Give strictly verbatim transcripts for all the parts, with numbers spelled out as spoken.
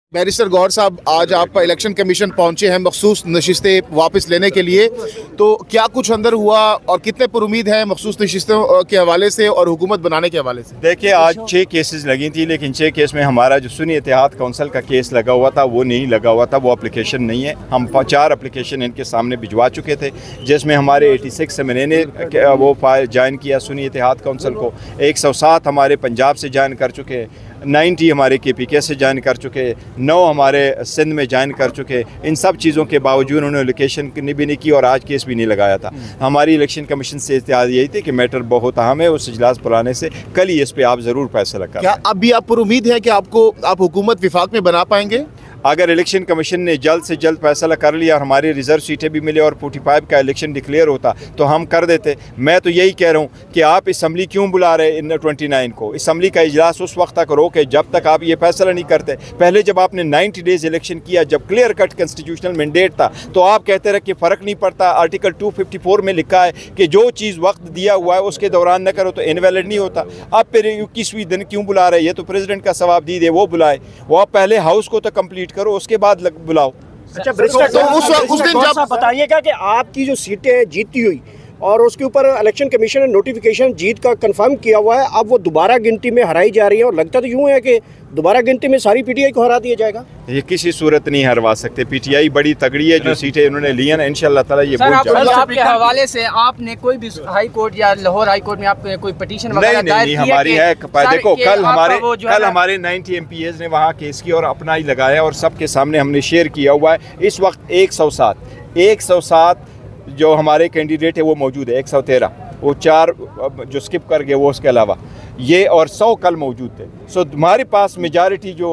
Barrister Gauhar साहब, आज आप इलेक्शन कमीशन पहुंचे हैं मखसूस नशिस्तें वापस लेने के लिए, तो क्या कुछ अंदर हुआ और कितने पर उम्मीद है मखसूस नशिस्तों के हवाले से और हुकूमत बनाने के हवाले से? देखिए, आज छः केसेस लगी थी, लेकिन छः केस में हमारा जो सुन्नी इत्तेहाद काउंसिल का केस लगा हुआ था वो नहीं लगा हुआ था, वो एप्लीकेशन नहीं है। हम चार एप्लीकेशन इनके सामने भिजवा चुके थे, जिसमें हमारे एटी सिक्स एम ने वो ज्वाइन किया सुन्नी इत्तेहाद काउंसिल को, एक सौ सात हमारे पंजाब से ज्वाइन कर चुके हैं, नाइन्टी हमारे के पी के से ज्वाइन कर चुके, नौ हमारे सिंध में ज्वाइन कर चुके। इन सब चीज़ों के बावजूद उन्होंने लोकेशन भी नहीं की और आज केस भी नहीं लगाया था। हमारी इलेक्शन कमीशन से इत्तेहाद यही थी कि मैटर बहुत अहम है, उस इजलास बुलाने से कल ही इस पर आप ज़रूर फैसला करें। क्या अब भी आप पर उम्मीद है कि आपको आप हुकूमत विफाक में बना पाएंगे? अगर इलेक्शन कमीशन ने जल्द से जल्द फैसला कर लिया और हमारी रिजर्व सीटें भी मिले और पैंतालीस का इलेक्शन डिक्लेयर होता तो हम कर देते। मैं तो यही कह रहा हूँ कि आप असम्बली क्यों बुला रहे इन उनतीस को? असम्बली का इजलास उस वक्त तक रोके जब तक आप ये फैसला नहीं करते। पहले जब आपने नाइन्टी डेज़ इलेक्शन किया, जब क्लियर कट कॉन्स्टिट्यूशनल मैंडेट था, तो आप कहते रहे कि फ़र्क नहीं पड़ता, आर्टिकल टू फिफ्टी फोर में लिखा है कि जो चीज़ वक्त दिया हुआ है उसके दौरान न करो तो इनवैलिड नहीं होता। अब फिर इक्कीसवीं दिन क्यों बुला रहे? ये तो प्रेसिडेंट का सवाबदीद है, वो बुलाए। वो आप पहले हाउस को तो कम्प्लीट करो, उसके बाद बुलाओ। अच्छा, तो उस उस दिन जब बताइएगा कि आपकी जो सीटें जीती हुई और उसके ऊपर इलेक्शन कमीशन ने नोटिफिकेशन जीत का कंफर्म किया हुआ है, अब वो दोबारा गिनती में हराई जा रही है और लगता तो यूं है कि दोबारा गिनती में सारी पीटीआई को हरा दिया जाएगा। ये किसी सूरत नहीं हरवा सकते। पीटीआई बड़ी तगड़ी है, जो सीटें उन्होंने ली है ना, इंशाल्लाह ताला ये सर, आप, आपके हवाले से आपने कोई भी हाई कोर्ट या लाहौर हाई कोर्ट में आपने कोई पिटीशन वगैरह दायर की है? हमारी है, देखो कल हमारे कल हमारे नाइन्टी एम पी एज ने वहाँ केस किया और अपना ही लगाया और सबके सामने हमने शेयर किया हुआ है। इस वक्त एक सौ सात एक सौ सात जो हमारे कैंडिडेट है वो मौजूद है, एक सौ तेरह वो चार जो स्किप कर गए वो, उसके अलावा ये और सौ कल मौजूद थे। सो हमारे पास मेजॉरिटी जो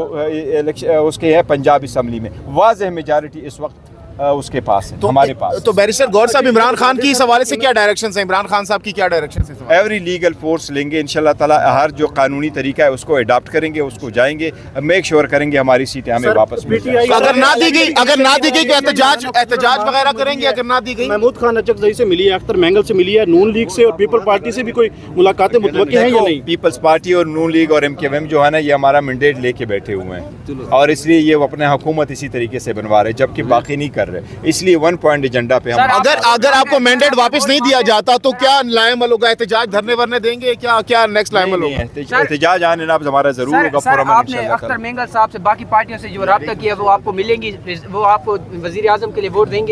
उसके है पंजाब असम्बली में वाज़ेह मेजॉरिटी इस वक्त उसके पास है, तो हमारे पास। तो बैरिस्टर गौहर साहब, इमरान खान की इस हवाले से क्या डायरेक्शन है? इमरान खान साहब की क्या डायरेक्शन है? एवरी लीगल फोर्स लेंगे इंशाल्लाह ताला, हर जो कानूनी तरीका है उसको अडॉप्ट करेंगे, उसको जाएंगे, मेक श्योर करेंगे हमारी सीटें हमें वापस मिल जाए। अगर ना दी गई अगर ना दी गई तो एहतजाज एहतजाज वगैरह करेंगे? अगर ना दी गई, महमूद खान अचकजई से मिली है, अख्तर मैंगल से मिली है, नून लीग से और पीपल पार्टी से भी कोई मुलाकातें मुतवक्किल हैं या नहीं? पीपल्स पार्टी और नून लीग और एम के एम जो है ना, ये हमारा मैंडेट लेके बैठे हुए हैं और इसलिए ये अपने हुकूमत इसी तरीके से बनवा रहे, जबकि बाकी नहीं कर रहे। इसलिए वन पॉइंट एजेंडा पे हम अगर अगर आपको मैंडेट वापस नहीं दिया जाता तो क्या लाएमल होगा? एहतजाज धरने वरने देंगे? क्या क्या नेक्स्ट लाएमल होगा? एहतजाज आने ना हमारा जरूर होगा। सर, आपने अख्तर मैंगल साहब से बाकी पार्टियों से जो राब्ता किया वो आपको मिलेंगी? वो आपको वजीर आजम के लिए वोट देंगे?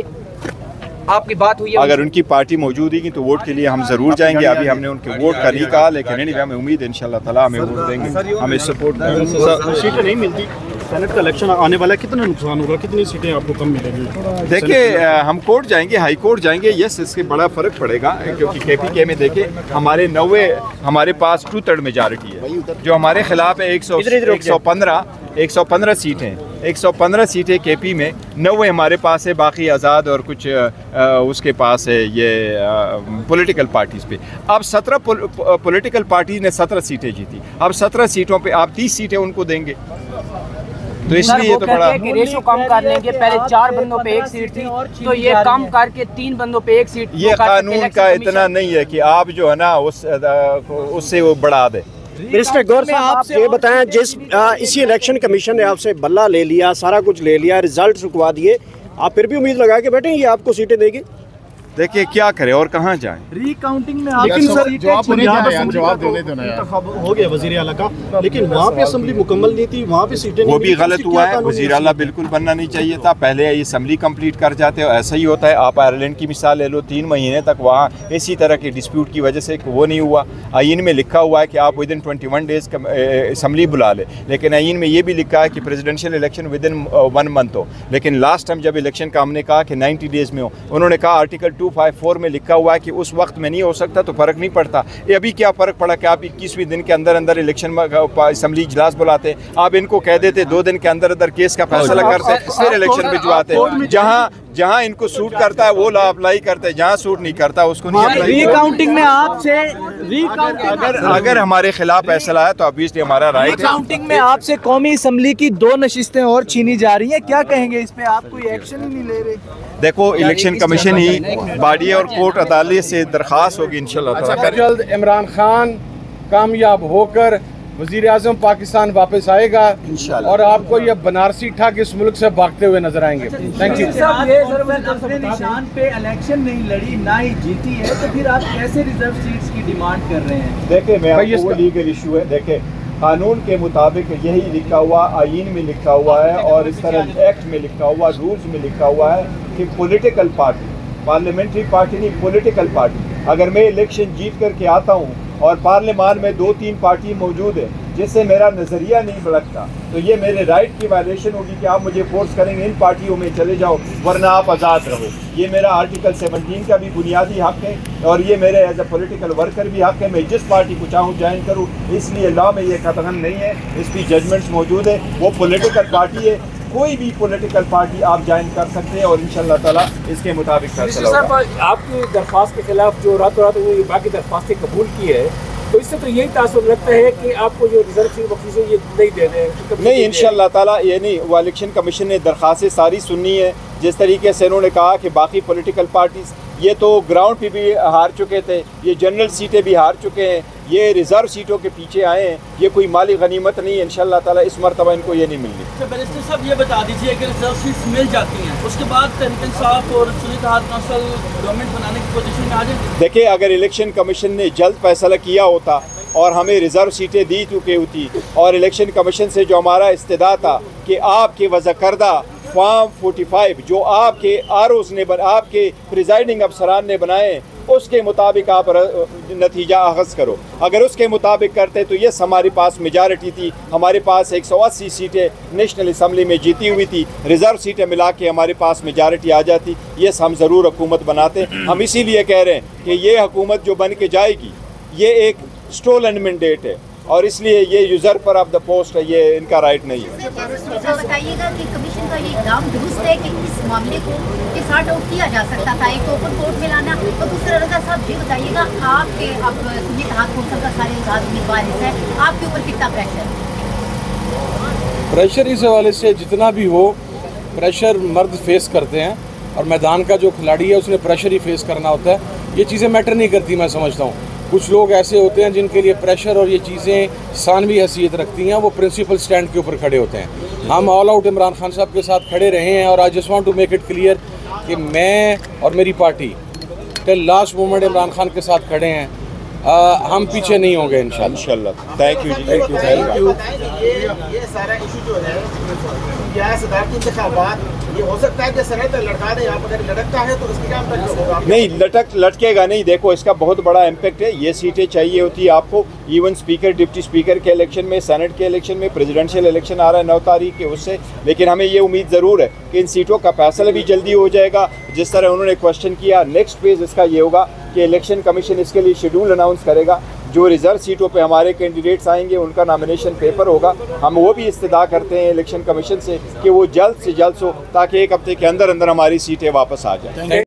आपकी बात हुई है? अगर उनकी पार्टी मौजूद है तो वोट के लिए हम जरूर जाएंगे। अभी हमने उनके वोट का नहीं कहा, लेकिन हमें उम्मीद है इंशाल्लाह ताला हमें वोट देंगे, हमें सपोर्ट करेंगे। सीटें नहीं मिलती, सेनेट का इलेक्शन आने वाला है, कितना नुकसान होगा, कितनी सीटें आपको कम मिलेंगी? देखिए, हम कोर्ट जाएंगे, हाई कोर्ट जाएंगे, यस इसके बड़ा फ़र्क पड़ेगा, क्योंकि के पी के में देखे हमारे नब्बे हमारे पास टू थर्ड मेजॉरिटी है, जो हमारे खिलाफ है एक सौ एक सौ पंद्रह एक सौ पंद्रह सीटें एक सौ पंद्रह सीटें के पी में, नब्बे हमारे पास है, बाकी आज़ाद और कुछ आ, उसके पास है ये पॉलिटिकल पार्टीज़ पे। अब सत्रह पॉलिटिकल पार्टी ने सत्रह सीटें जीती, अब सत्रह सीटों पे आप तीस सीटें उनको देंगे, तो इसलिए तो बड़ा रेशो कम कर लेंगे। पहले चार बंदों पे एक सीट थी, तो ये कम करके तीन बंदों पे एक सीट। ये कानून का इतना नहीं है कि आप जो है ना उस उससे वो बढ़ा दे। बैरिस्टर गौहर साहब, आप ये बताएं, जिस आ, इसी इलेक्शन कमीशन ने आपसे बल्ला ले लिया, सारा कुछ ले लिया, रिजल्ट रुकवा दिए, आप फिर भी उम्मीद लगा के बैठे ये आपको सीटें देगी? देखिए क्या करें और कहाँ जाएं? रिकाउंटिंग में लेकिन सर जवाब हो गया वजीर आला का, लेकिन वहाँ पे असेंबली मुकम्मल नहीं थी, वहाँ पे सीटें वो भी गलत हुआ है। वजीर आला बिल्कुल बनना नहीं चाहिए था, पहले ये असेंबली कंप्लीट कर जाते हो। ऐसा ही होता है, आप आयरलैंड की मिसाल ले लो, तीन महीने तक वहाँ इसी तरह के डिस्प्यूट की वजह से वो नहीं हुआ। आइन में लिखा हुआ है कि आप within twenty one days assembly बुला ले, लेकिन आइन में ये भी लिखा है कि presidential election within one month हो। लेकिन लास्ट टाइम जब इलेक्शन का हमने कहा कि नाइन्टी डेज में हो, उन्होंने कहा आर्टिकल टू फाइव फोर में लिखा हुआ है कि उस वक्त में नहीं हो सकता, तो फ़र्क नहीं पड़ता। ये अभी क्या फ़र्क पड़ा कि आप इक्कीसवीं दिन के अंदर अंदर इलेक्शन असेंबली इजलास बुलाते, आप इनको कह देते दो दिन के अंदर अंदर केस का फैसला करते, फिर इलेक्शन भिजवाते। जहाँ जहाँ इनको सूट करता है वो ला अप्लाई करते हैं, जहाँ सूट नहीं करता उसको नहीं अप्लाई। रीकाउंटिंग में आपसे अगर अगर हमारे खिलाफ फैसला है तो ऑब्वियसली हमारा राइट है। रीकाउंटिंग में आपसे कौमी असम्बली की दो नशिस्तें और छीनी जा रही हैं, क्या कहेंगे इस पे? आप कोई एक्शन ही नहीं ले रहे? देखो, इलेक्शन कमीशन ही बॉडी और कोर्ट अदालत से दरख्वास्त होगी इंशाल्लाह। अच्छा, जल्द इमरान खान कामयाब होकर वज़ीर आज़म पाकिस्तान वापस आएगा और आपको ये बनारसी ठग इस मुल्क से भागते हुए नजर आएंगे। Thank you. अपने निशान पे इलेक्शन नहीं लड़ी, ना ही जीती है, तो फिर आप कैसे रिजर्व सीट्स की डिमांड कर रहे हैं? देखिए, मैं आपको वो लीगल इशू है। देखिए, कानून के मुताबिक यही लिखा हुआ, आईन में लिखा हुआ है और इस तरह एक्ट में लिखा हुआ, रूल्स में लिखा हुआ है कि पॉलिटिकल पार्टी, पार्लियामेंट्री पार्टी नहीं, पॉलिटिकल पार्टी, अगर मैं इलेक्शन जीत करके आता हूँ और पार्लियामान में दो तीन पार्टी मौजूद है जिससे मेरा नज़रिया नहीं भड़कता, तो ये मेरे राइट की वायलेशन होगी कि आप मुझे फोर्स करेंगे इन पार्टियों में चले जाओ वरना आप आज़ाद रहो। ये मेरा आर्टिकल सेवनटीन का भी बुनियादी हक है और ये मेरे एज ए पॉलिटिकल वर्कर भी हक है। मैं जिस पार्टी को चाहूँ ज्वाइन करूँ, इसलिए लॉ में ये कतगन नहीं है, इसकी जजमेंट्स मौजूद है। वो पॉलिटिकल पार्टी है, कोई भी पॉलिटिकल पार्टी आप ज्वाइन कर सकते हैं और इंशाल्लाह ताला इसके मुताबिक फैसला होगा। आपकी दरख्वास्त के खिलाफ जो रातों रात उन्होंने बाकी दरख्वास्तें कबूल की है, तो इससे तो यही तासुर लगता है कि आपको जो रिजर्व सीट बख्शी ये नहीं दे रहे। नहीं, इंशाल्लाह ताला ये नहीं, वो इलेक्शन कमीशन ने दरख्वास्तें सारी सुननी है। जिस तरीके से उन्होंने कहा कि बाकी पॉलिटिकल पार्टीज ये तो ग्राउंड पे भी हार चुके थे, ये जनरल सीटें भी हार चुके हैं, ये रिजर्व सीटों के पीछे आए हैं, ये कोई माली गनीमत नहीं है। इंशाल्लाह ताला इस मरतबा इनको ये नहीं मिलनी। तो बैरिस्टर साहब ये बता दीजिए कि रिजर्व सीट्स मिल जाती हैं, उसके बाद तहरीक इंसाफ और सुन्नी इत्तेहाद काउंसिल गवर्नमेंट बनाने की पोजीशन में आ जाए? देखिए, अगर इलेक्शन कमीशन ने जल्द फैसला किया होता और हमें रिजर्व सीटें दी चुकी होती और इलेक्शन कमीशन से जो हमारा इस्तेदा था कि आपके वज़ा करदा फॉर्म पैंतालीस जो आपके आर ओज़ ने बन, आपके प्रिजाइडिंग अफसरान ने बनाए, उसके मुताबिक आप नतीजा अखज़ करो। अगर उसके मुताबिक करते तो ये हमारे पास मेजॉरिटी थी, हमारे पास एक सौ अस्सी सीटें नेशनल असम्बली में जीती हुई थी, रिज़र्व सीटें मिला के हमारे पास मेजॉरिटी आ जाती, ये हम ज़रूर हुकूमत बनाते। हम इसीलिए कह रहे हैं कि ये हुकूमत जो बन के जाएगी ये एक स्टोलन मैंडेट है और इसलिए ये यूजर पर ऑफ द पोस्ट है, ये इनका राइट नहीं है। बताइएगा कि कमीशन का ये इक़दाम दुरुस्त है कि इस मामले को सॉर्ट आउट किया जा सकता था, एक तो ओपन कोर्ट में लाना, तो दूसरा रजा साहब ये बताइएगा आपके अब सुन्नी इत्तेहाद काउंसिल का सारे आज़ाद उम्मीदवार है, आपके ऊपर कितना प्रेशर? प्रेशर इस हवाले से जितना भी हो, प्रेशर मर्द फेस करते हैं और मैदान का जो खिलाड़ी है उसने प्रेशर ही फेस करना होता है। ये चीज़ें मैटर नहीं करती, मैं समझता हूँ। कुछ लोग ऐसे होते हैं जिनके लिए प्रेशर और ये चीज़ें सानवी हैसियत रखती हैं, वो प्रिंसिपल स्टैंड के ऊपर खड़े होते हैं। हम ऑल आउट इमरान खान साहब के साथ खड़े रहे हैं और I just want to make it clear कि मैं और मेरी party till last moment Imran Khan के साथ खड़े हैं। आ, हम पीछे नहीं होंगे इंशाल्लाह। थैंक यू जी, थैंक यू, थैंक यू। ये ये सारा इशू जो है क्या सदारती इंतखाबात, ये हो सकता है कि सनत लड़का दे, आप अगर लटकता है तो इसकी क्या इम्पैक्ट होगा? नहीं, लटक लटकेगा नहीं। देखो, इसका बहुत बड़ा इम्पैक्ट है। ये सीटें चाहिए होती है आपको, इवन स्पीकर, डिप्टी स्पीकर के इलेक्शन में, सेनेट के इलेक्शन में, प्रेसिडेंशियल इलेक्शन आ रहा है नौ तारीख के, उससे। लेकिन हमें ये उम्मीद ज़रूर है कि इन सीटों का फैसला भी जल्दी हो जाएगा। जिस तरह उन्होंने क्वेश्चन किया, नेक्स्ट फेज़ इसका ये होगा कि इलेक्शन कमीशन इसके लिए शेड्यूल अनाउंस करेगा। जो रिजर्व सीटों पे हमारे कैंडिडेट्स आएंगे उनका नॉमिनेशन पेपर होगा। हम वो भी इस्तदा करते हैं इलेक्शन कमीशन से कि वो जल्द से जल्द हो, ताकि एक हफ्ते के अंदर अंदर हमारी सीटें वापस आ जाएं।